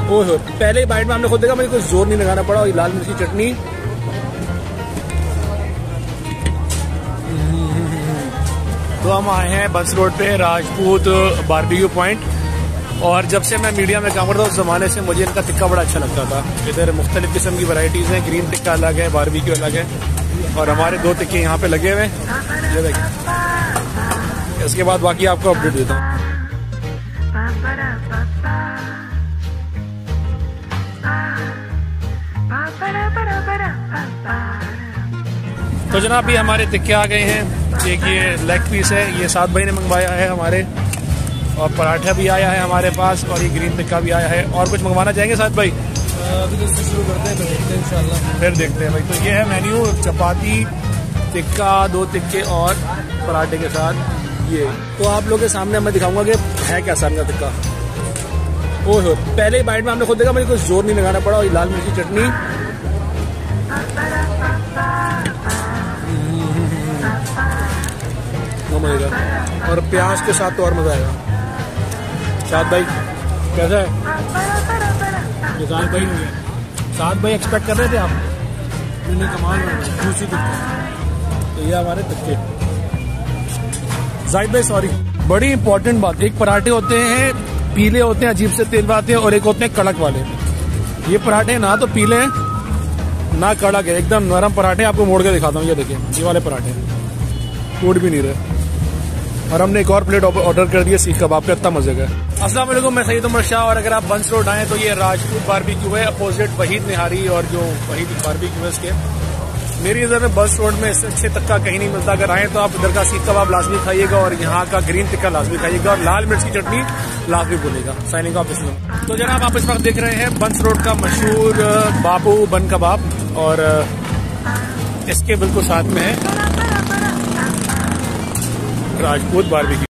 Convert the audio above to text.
ओह, पहले ही बाइट में हमने खुद देखा, मुझे कुछ जोर नहीं लगाना पड़ा। और ये लाल मिर्च की चटनी, तो हम आए हैं बंस रोड पे राजपूत बारबेक्यू पॉइंट। और जब से मैं मीडिया में काम करता हूँ उस जमाने से मुझे इनका टिक्का बड़ा अच्छा लगता था। इधर मुख्तलिफ किस्म की वैरायटीज हैं, ग्रीन टिक्का अलग है, बारबेक्यू अलग है। और हमारे 2 टिक्के यहाँ पे लगे हुए हैं, ये देखिए। इसके बाद बाकी आपको अपडेट देता हूँ। तो जनाब भी हमारे टिक्के आ गए हैं। एक ये लेग पीस है, ये साद भाई ने मंगवाया है हमारे। और पराठा भी आया है हमारे पास, और ये ग्रीन टिक्का भी आया है। और कुछ मंगवाना चाहेंगे साद भाई? अभी तो शुरू करते हैं, तो देखते हैं इंशाल्लाह। फिर देखते हैं भाई। तो ये है मेन्यू, चपाती, टिक्का, 2 टिक्के और पराठे के साथ ये। तो आप लोगों के सामने मैं दिखाऊंगा कि है क्या सन का टिक्का। ओह, पहले ही बाइट में हमने खुद देखा, मुझे कुछ जोर नहीं लगाना पड़ा। और ये लाल मिर्च की चटनी, मजेगा। और प्याज के साथ तो और मजा आएगा। साद भाई कैसा है? ये साद भाई नहीं है, साद भाई एक्सपेक्ट कर रहे थे आप? मैंने कमाल दूसरी टिक्के। तो ये हमारे टिक्के। जाहिद भाई सॉरी, बड़ी इंपॉर्टेंट बात, एक पराठे होते हैं पीले होते हैं, अजीब से तेल आते हैं, और एक होते हैं कड़क वाले। ये पराठे ना तो पीले हैं ना कड़क है, एकदम नरम पराठे। आपको मोड़ के दिखाता हूँ, ये देखिए, ये वाले पराठे टूट भी नहीं रहे। और हमने एक और प्लेट ऑर्डर कर दिया सीख कबाब का, इतना मजे का। अस्सलाम वालेकुम, मैं सईद उमर शाह। और अगर आप बंस रोड आए तो ये राजपूत बारबेक्यू है, अपोजिट वहीद निहारी और जो वहीद बारबेक्यू है इसके। मेरी नज़र में बंस रोड में इससे अच्छे तक्का कहीं नहीं मिलता। अगर आए तो आप इधर का सीख कबाब लाजमी खाइएगा, और यहाँ का ग्रीन टिक्का लाजमी खाइएगा, और लाल मिर्च की चटनी लाजमी भूलिएगा। Signing off Islam. तो जनाब आप इस वक्त देख रहे हैं बंस रोड का मशहूर बापू बन कबाब, और इसके बिल्कुल साथ में है राजपूत बारबेक्यू।